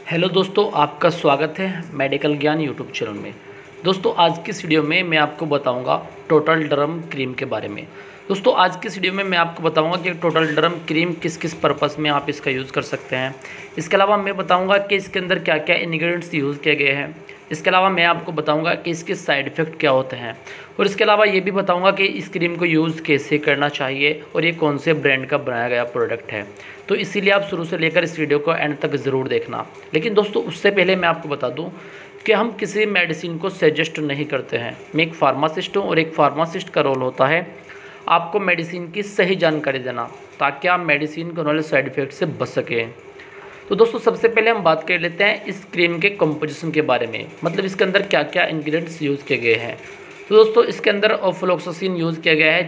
Hello दोस्तों, आपका स्वागत है मेडिकल ज्ञान यूट्यूब चैनल में। दोस्तों, आज की इस वीडियो में मैं आपको बताऊंगा टोटल डर्म क्रीम के बारे में। दोस्तों, आज की इस वीडियो में मैं आपको बताऊंगा कि टोटल डर्म क्रीम किस किस पर्पस में आप इसका यूज़ कर सकते हैं। इसके अलावा मैं बताऊंगा कि इसके अंदर क्या क्या इंग्रेडिएंट्स यूज़ किए गए हैं। इसके अलावा मैं आपको बताऊंगा कि इसके साइड इफ़ेक्ट क्या होते हैं, और इसके अलावा ये भी बताऊंगा कि इस क्रीम को यूज़ कैसे करना चाहिए और ये कौन से ब्रांड का बनाया गया प्रोडक्ट है। तो इसीलिए आप शुरू से लेकर इस वीडियो को एंड तक ज़रूर देखना। लेकिन दोस्तों, उससे पहले मैं आपको बता दूं कि हम किसी मेडिसिन को सजेस्ट नहीं करते हैं। मैं एक फार्मासिस्ट हूं और एक फार्मासिस्ट का रोल होता है आपको मेडिसिन की सही जानकारी देना, ताकि आप मेडिसिन के होने साइड इफ़ेक्ट से बच सकें। तो दोस्तों, सबसे पहले हम बात कर लेते हैं इस क्रीम के कंपोजिशन के बारे में, मतलब इसके अंदर क्या क्या इंग्रेडिएंट्स यूज़ किए गए हैं। तो दोस्तों, इसके अंदर ऑफ्लोक्सासिन यूज़ किया गया है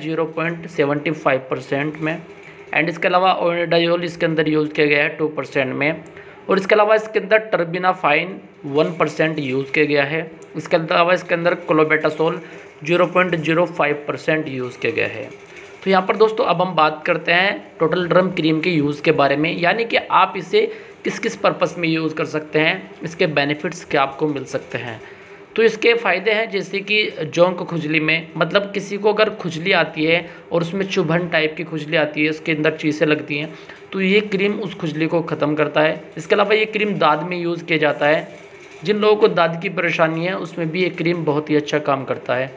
0.75% में, एंड इसके अलावा ओनिडाजोल इसके अंदर यूज़ किया गया है 2% में, और इसके अलावा इसके अंदर टर्बिनाफाइन 1% यूज़ किया गया है। इसके अलावा इसके अंदर क्लोबेटासोल 0.05% यूज़ किया गया है। तो यहाँ पर दोस्तों अब हम बात करते हैं टोटल डर्म क्रीम के यूज़ के बारे में, यानी कि आप इसे किस किस पर्पस में यूज़ कर सकते हैं, इसके बेनिफिट्स क्या आपको मिल सकते हैं। तो इसके फ़ायदे हैं जैसे कि जोंक खुजली में, मतलब किसी को अगर खुजली आती है और उसमें चुभन टाइप की खुजली आती है, उसके अंदर चीज़ें लगती हैं, तो ये क्रीम उस खुजली को ख़त्म करता है। इसके अलावा ये क्रीम दाद में यूज़ किया जाता है। जिन लोगों को दाद की परेशानी है उसमें भी ये क्रीम बहुत ही अच्छा काम करता है।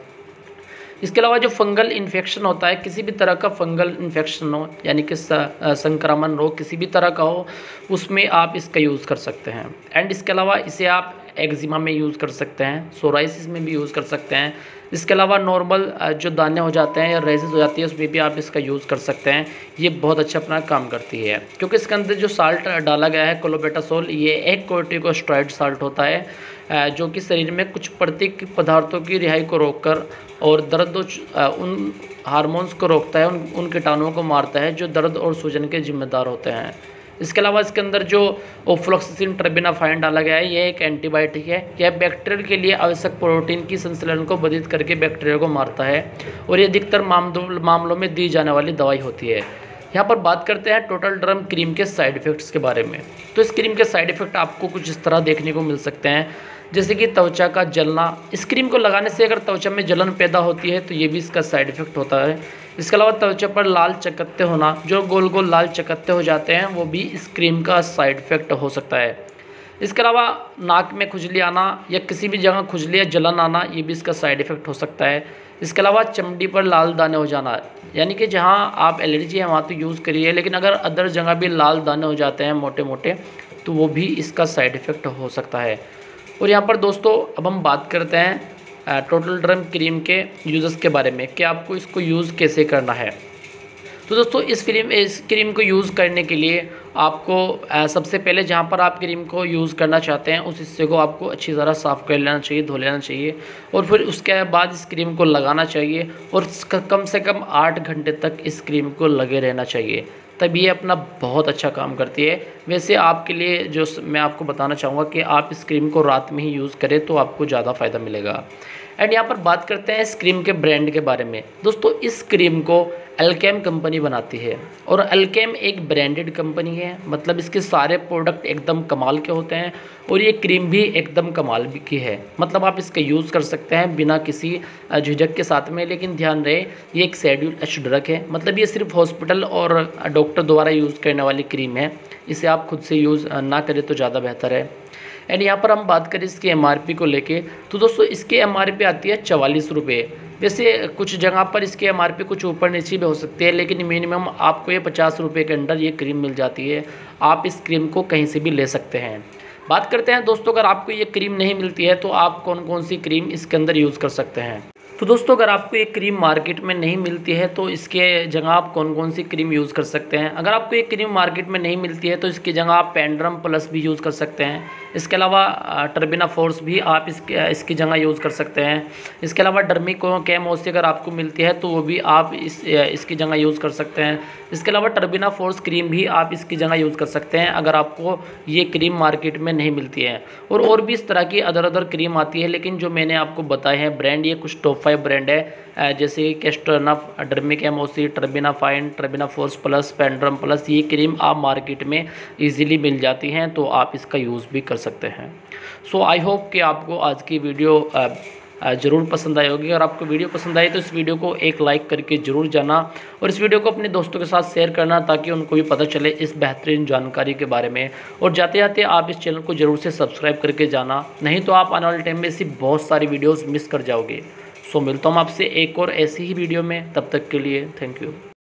इसके अलावा जो फंगल इन्फेक्शन होता है, किसी भी तरह का फंगल इन्फेक्शन हो, यानी कि संक्रमण रोग किसी भी तरह का हो, उसमें आप इसका यूज़ कर सकते हैं। एंड इसके अलावा इसे आप एक्जिमा में यूज़ कर सकते हैं, सोराइसिस में भी यूज़ कर सकते हैं। इसके अलावा नॉर्मल जो दाने हो जाते हैं या रेजेस हो जाती है, उसमें भी आप इसका यूज़ कर सकते हैं। ये बहुत अच्छा अपना काम करती है, क्योंकि इसके अंदर जो साल्ट डाला गया है क्लोबेटासोल, ये एक कोर्टिकोस्टेरॉइड साल्ट होता है, जो कि शरीर में कुछ प्रतिक पदार्थों की रिहाई को रोककर और दर्द उन हार्मोन्स को रोकता है, उन कीटाणुओं को मारता है जो दर्द और सूजन के जिम्मेदार होते हैं। इसके अलावा इसके अंदर जो ऑफ्लोक्सासिन टर्बिनाफाइन डाला गया है, यह एक एंटीबायोटिक है। यह बैक्टीरिया के लिए आवश्यक प्रोटीन की संश्लेषण को बाधित करके बैक्टीरिया को मारता है, और ये अधिकतर मामलों में दी जाने वाली दवाई होती है। यहाँ पर बात करते हैं टोटल डर्म क्रीम के साइड इफ़ेक्ट्स के बारे में। तो इस क्रीम के साइड इफ़ेक्ट आपको कुछ इस तरह देखने को मिल सकते हैं, जैसे कि त्वचा का जलना। इस क्रीम को लगाने से अगर त्वचा में जलन पैदा होती है तो ये भी इसका साइड इफ़ेक्ट होता है। इसके अलावा त्वचा पर लाल चकत्ते होना, जो गोल गोल लाल चकत्ते हो जाते हैं, वो भी इस क्रीम का साइड इफ़ेक्ट हो सकता है। इसके अलावा नाक में खुजली आना या किसी भी जगह खुजली या जलन आना, ये भी इसका साइड इफ़ेक्ट हो सकता है। इसके अलावा चमड़ी पर लाल दाने हो जाना, यानी कि जहाँ आप एलर्जी है वहाँ तो यूज़ करिए, लेकिन अगर अदर जगह भी लाल दाने हो जाते हैं मोटे मोटे, तो वो भी इसका साइड इफ़ेक्ट हो सकता है। और यहाँ पर दोस्तों अब हम बात करते हैं टोटल डर्म क्रीम के यूज़र्स के बारे में, कि आपको इसको यूज़ कैसे करना है। तो दोस्तों, इस क्रीम को यूज़ करने के लिए आपको सबसे पहले जहाँ पर आप क्रीम को यूज़ करना चाहते हैं उस हिस्से को आपको अच्छी तरह साफ़ कर लेना चाहिए, धो लेना चाहिए, और फिर उसके बाद इस क्रीम को लगाना चाहिए, और कम से कम 8 घंटे तक इस क्रीम को लगे रहना चाहिए, तब ये अपना बहुत अच्छा काम करती है। वैसे आपके लिए जो मैं आपको बताना चाहूँगा कि आप इस क्रीम को रात में ही यूज़ करें तो आपको ज़्यादा फ़ायदा मिलेगा। एंड यहाँ पर बात करते हैं इस क्रीम के ब्रांड के बारे में। दोस्तों, इस क्रीम को अल्केम कंपनी बनाती है, और अल्केम एक ब्रांडेड कंपनी है, मतलब इसके सारे प्रोडक्ट एकदम कमाल के होते हैं, और ये क्रीम भी एकदम कमाल की है। मतलब आप इसका यूज़ कर सकते हैं बिना किसी झिझक के साथ में। लेकिन ध्यान रहे, ये एक शेड्यूल एच ड्रग है, मतलब ये सिर्फ हॉस्पिटल और डॉक्टर द्वारा यूज़ करने वाली क्रीम है। इसे आप खुद से यूज़ ना करें तो ज़्यादा बेहतर है। एंड यहाँ पर हम बात करें इसकी एमआरपी को लेके, तो दोस्तों इसकी एमआरपी आती है 44 रुपये। वैसे कुछ जगह पर इसकी एमआरपी कुछ ऊपर नीचे भी हो सकती है, लेकिन मिनिमम आपको ये 50 रुपये के अंदर ये क्रीम मिल जाती है। आप इस क्रीम को कहीं से भी ले सकते हैं। बात करते हैं दोस्तों, अगर आपको ये क्रीम नहीं मिलती है तो आप कौन कौन सी क्रीम इसके अंदर यूज़ कर सकते हैं। तो दोस्तों, अगर आपको ये क्रीम मार्केट में नहीं मिलती है तो इसके जगह आप कौन कौन सी क्रीम यूज़ कर सकते हैं। अगर आपको ये क्रीम मार्केट में नहीं मिलती है तो इसकी जगह आप पेंड्रम प्लस भी यूज़ कर सकते हैं। इसके अलावा टर्बिना फोर्स भी आप इसकी जगह यूज़ कर सकते हैं। इसके अलावा डर्मिको कैमोसी अगर आपको मिलती है तो वो भी आप इसकी जगह यूज़ कर सकते हैं। इसके अलावा टर्बिना फोर्स क्रीम भी आप इसकी जगह यूज़ कर सकते हैं अगर आपको ये क्रीम मार्केट में नहीं मिलती है। और भी इस तरह की अदर क्रीम आती है, लेकिन जो मैंने आपको बताए हैं ब्रांड, ये कुछ टॉप 5 ब्रांड है, जैसे कैस्टरनफ, डर्मिक एमओसी, टर्बिना फाइन, टर्बिना फोर्स प्लस, पेंड्रम प्लस। ये क्रीम आप मार्केट में इजीली मिल जाती हैं, तो आप इसका यूज़ भी कर सकते हैं। सो आई होप कि आपको आज की वीडियो ज़रूर पसंद आई होगी। और आपको वीडियो पसंद आई तो इस वीडियो को एक लाइक करके ज़रूर जाना और इस वीडियो को अपने दोस्तों के साथ शेयर करना, ताकि उनको भी पता चले इस बेहतरीन जानकारी के बारे में। और जाते जाते आप इस चैनल को ज़रूर से सब्सक्राइब करके जाना, नहीं तो आप आने वाले टाइम में ऐसी बहुत सारी वीडियोज़ मिस कर जाओगे। सो मिलता हूँ आपसे एक और ऐसी ही वीडियो में, तब तक के लिए थैंक यू।